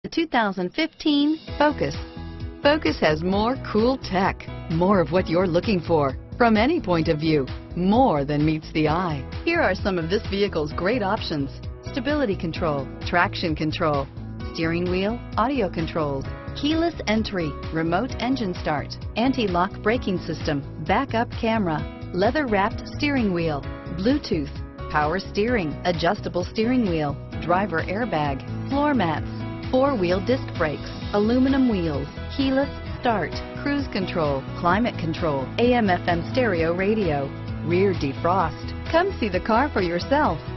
The 2015 Focus. Focus has more cool tech, more of what you're looking for. From any point of view, more than meets the eye. Here are some of this vehicle's great options: stability control, traction control, steering wheel audio controls, keyless entry, remote engine start, anti-lock braking system, backup camera, leather-wrapped steering wheel, Bluetooth, power steering, adjustable steering wheel, driver airbag, floor mats, four-wheel disc brakes, aluminum wheels, keyless start, cruise control, climate control, AM/FM stereo radio, rear defrost. Come see the car for yourself.